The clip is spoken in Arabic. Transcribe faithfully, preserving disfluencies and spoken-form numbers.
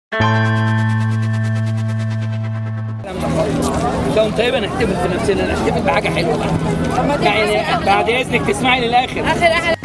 لو طيبه نحتفل بنفسنا، نحتفل بحاجه حلوه بقى. يعني بعد اذنك تسمعي للاخر. اخر اخر